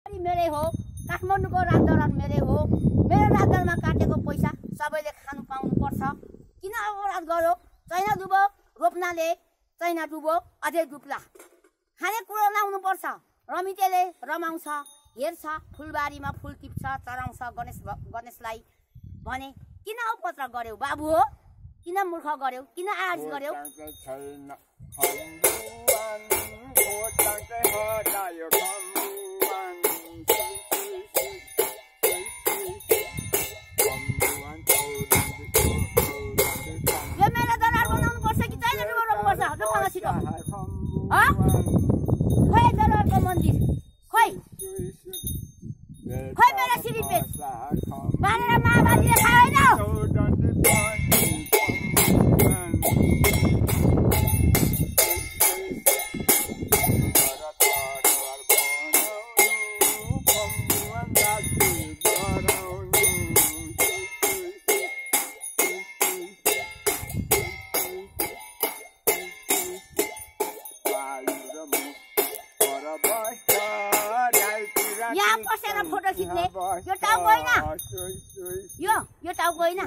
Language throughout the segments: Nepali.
मेरै हो, काठमाडौँको राजदरबार मेरै हो। मेरो राजदरबारमा काटेको पैसा सबैले खानु पाउनु पर्छ। किन अपराध गर्यो? चाइना डुबो रोप्नाले चाइना डुबो अझै डुब्ला। खानेकुरो लाउनु पर्छ। रमितेले रमाउँछ, हेर्छ, फुलबारीमा फुल टिप्छ, चराउँछ गणेशलाई भने किन उपद्रव गर्यौ बाबु हो? किन मूर्ख गर्यौ? किन आर्ज गर्यौ? यो मेरो दरबार बनाउनु पर्छ कि चाइना डुबो रोप्नु पर्छ? रोप्न छिटो। खोइ दरबारको मन्दिर खोइ मेरो सिरिपेट मारेर माओवादीले खाएन। यहाँ बसेर फोटो खिच्ने यो टाउको होइन, यो टाउको होइन,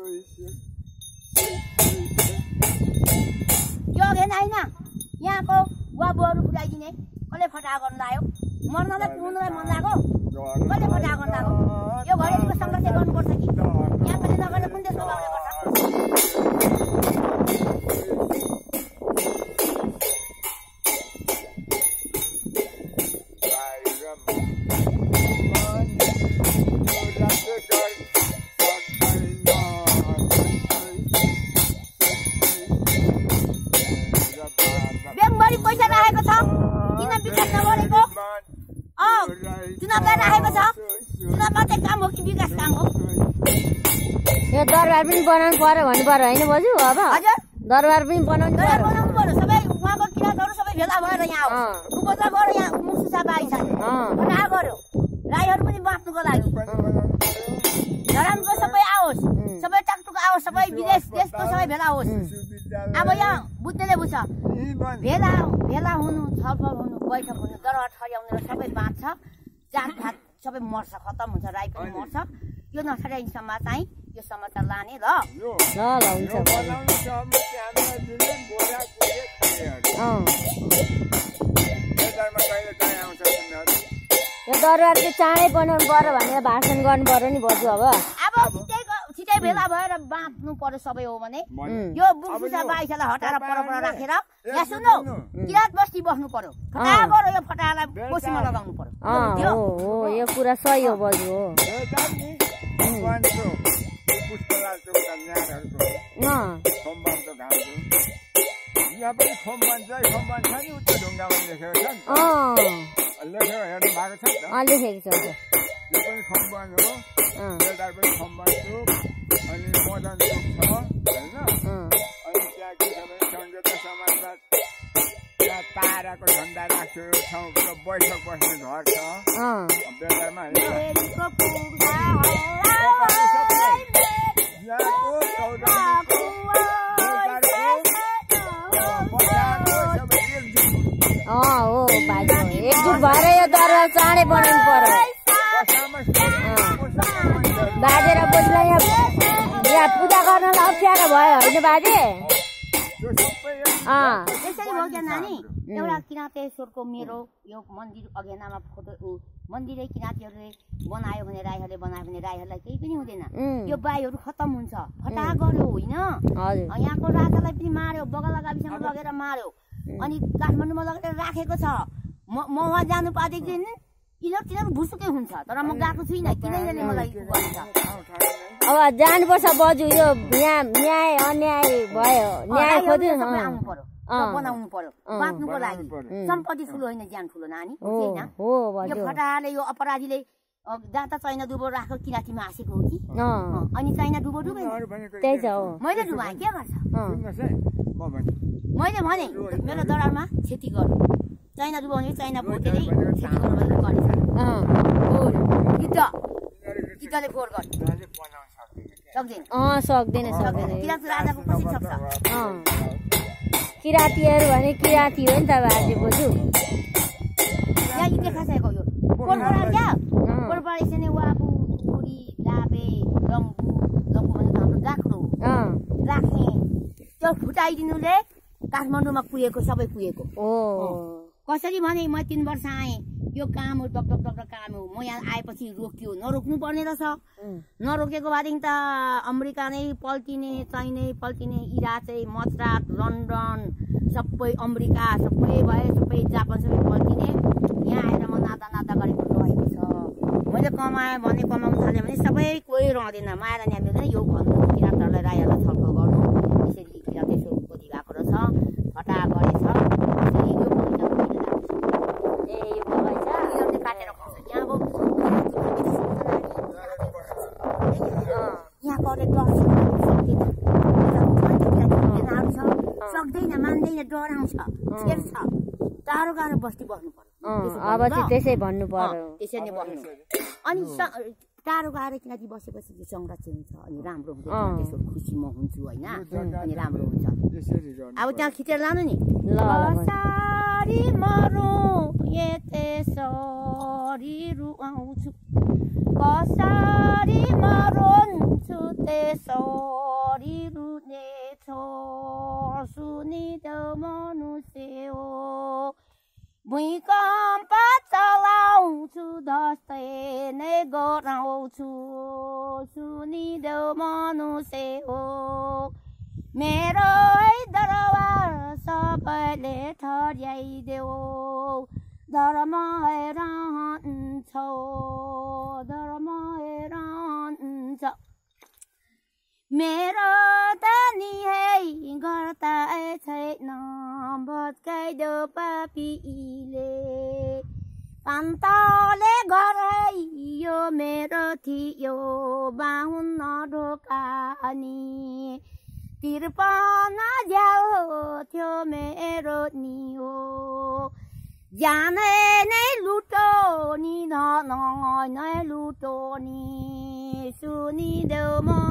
यो अघेन होइन। यहाँको बाबुहरू फुटाइदिने कसले फटा गर्नु लाग्यो? मर्नलाई पुग्नुलाई मन लाग्यो? कसले फटा गर्नु लाग्यो? यो घरेटीको सङ्घर्ष गर्नुपर्छ कि यहाँ पनि नगर्ने कुन देशको गाउँले गर्छ? चुनावलाई राखेको छ। चुनाव मात्रै काम हो कि विकास काम हो? यो दरबार पनि बनाउनु पर्यो भन्नु पर्यो होइन बजु? अब हजुर दरबार पनि बनाउनु पर्यो। सबै उहाँको किराँतहरू सबै भेला भएर यहाँ हो। उपद्रव गरेर यहाँ मुसु सापा आइसक्यो, फटा गर्यो। राईहरू पनि बाँच्नुको लागि धरानको सबै आओस्, सबै टाकटुक आओस्, सबै विदेश देशको सबै भेला होस्। अब यहाँ बुझ्नेले बुझ्छ। भेला हुनु, छलफल हुनु, बैठक हुनु, दरबार ठड्याउने र सबै बाँच्छ, जातभात सबै मर्छ, खत्तम हुन्छ, राई पनि मर्छ। यो नठड्याइसम्म चाहिँ यो समाचार लाने ल हुन्छ। यो दरबार चाहिँ चाँडै बनाउनु पर्यो भनेर भाषण गर्नु पर्यो नि बजु। अब छिटै भेला भएर बाँच्नु पर्यो सबै हो भने यो बुकुसा बाइसलाई हटाएर परपर राखेर यहाँ सुन्नु किरात बस्ती बस्नु पर्यो। फटाहा गर्यो, यो फटाहालाई कोसीमा लगाउनु पर्यो। यो कुरा सही हो बजु हो। यहाँ पनि खोम बन्छ नि उच्च ढुङ्गामा लेखेको छ नि, लेखेको हेर्नु भएको छ नि त? लेखेको छ। यो पनि खोम बन हो, बेलदार पनि खोम बन्छु, अनि मदन चोक छ होइन, अनि त्यहाँ के छ भने संयुक्त समाजवाद त्यहाँ ताराको झन्डा राख्छु, यो ठाउँको बैठक बस्ने घर छ बेलदारमा होइन। हो बाजु एकजुट भएर यो दरबार चाँडै बनाउनु पर्यो। बाजे र बोजूलाई यहाँ पूजा गर्नलाई अप्ठ्यारो भयो होइन बाजे? यसरी भयो क्या नानी? एउटा किराँतेश्वरको मेरो यो मन्दिर अघेनामा फोटो मन्दिरै किराँतीहरूले बनायो भने राईहरूले बनायो भने राईहरूलाई केही पनि हुँदैन। यो बाईहरू खत्तम हुन्छ, फटाहा गर्यो होइन। यहाँको राजालाई पनि मार्यो, बगला गाविसमा लगेर मार्यो, अनि काठमाडौँमा लगेर राखेको छ। म उहाँ जानु पाएको दिन तिनीहरू भुसुकै हुन्छ, तर म गएको छुइनँ। किन यिनीहरूले मलाई भन्छ? अब जानुपर्छ बजु। यो यहाँ न्याय अन्याय भयो, न्याय खोज्नु आउनु पर्यो, बनाउनु पर्यो बाँच्नुको लागि। सम्पत्ति ठुलो होइन, ज्यान ठुलो नानी होइन। यो फटाहाले यो अपराधीले जहाँ त चाइना डुबो राखेको किराँतीमा हाँसेको हो कि? अनि चाइना डुबो डुबेन, त्यही छ हो। मैले डुबाएँ के गर्छ? मैले भने मेरो दरबारमा खेती गर्नु, चाइना डुबो भने चाइना भोटेरै खेती गर्नु गरेछ। गिद्धले फोहोर गर्छ सक्दैन, किराँत राजाको कसरी सक्छ? किराँतीहरू भने किराँती हो नि त बाजे बोजू। यहाँ देखाइसकेको यो कोरपरा क्या कोरपरा यसरी वाबु बुढी लाबे लम्बु भनेको हाम्रो गाख्रो राख्ने त्यो फुटाइदिनुले काठमाडौँमा पुगेको सबै पुगेको कसरी भने म 3 वर्ष आएँ यो काम हो डक काम हो म यहाँ आएपछि रोक्यो नरोक्नु पर्ने रहेछ नरोकेको बादेखि त अमेरिका नै पल्टिने चाइनै पल्टिने इराक चाहिँ मद्रास लन्डन सबै अमेरिका सबै भयो सबै जापान सबै पल्टिने यहाँ आएर म नाता गरेको रहेको छ मैले कमाएँ भने कमाउनु थालेँ भने सबै कोही रहँदैन माया नि हामीले यो भन्नु किराँतहरूलाई राईहरूलाई छलफल गर्नु यसरी किराँत यसो उत्पत्ति भएको रहेछ घटा गरेछ यसरी यो काटेर खाउँछ यहाँ गरे सक्दैन मान्दैन डराउँछ छेर्छ टाढो गाह्रो बस्ती बस्नु पर्यो अब चाहिँ त्यसै भन्नु पर्यो त्यसै नै बस्नु अनि टाढो गएर किनकि बसेपछि त्यो संरक्षण हुन्छ अनि राम्रो हुन्छ त्यसो खुसी म हुन्छु होइन अनि राम्रो हुन्छ अब त्यहाँ खिचेर लानु नि कसरी मरौँ यसरी रुवाउँछु कसरी मरन्छु त्यसरी रुनेछु सुनिदेऊ मनुष्य हो भूकम्प चलाउँछु जस्तै नै गराउँछु सुनिदेऊ मनुष्य हो मेरो दरबार सबैले ठड्याइदेऊ धर्म रहन्छ मेरो त निहै गर्दा छैन भत्काइदेऊ पापीले पान्तले घरै यो मेरो थियो 52 ढोकानी 53 झ्याउ थियो मेरो नि हो जाने नै लुटो नि नै लुटो नि सुनिदेऊ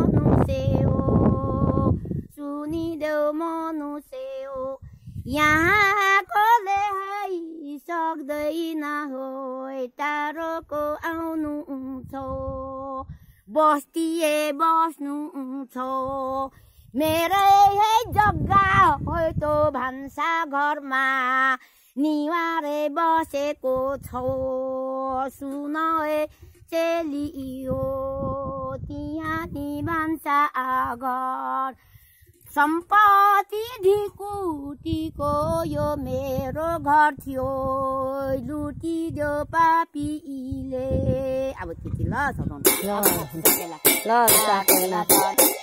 मनुष्य हो यहाँकोले है सक्दैन हो टाढोको आउनु छौ बस्तीए बस्नु छौ मेरै है जग्गा हो तो भान्सा घरमा निवारे बसेको छौ सुन चेली हो त्यहाँ नि भान्सा घर सम्पत्ति ढिकुटीको यो मेरो घर थियो लुटिदियो पापीले अब त्यति ल सघाउनु ल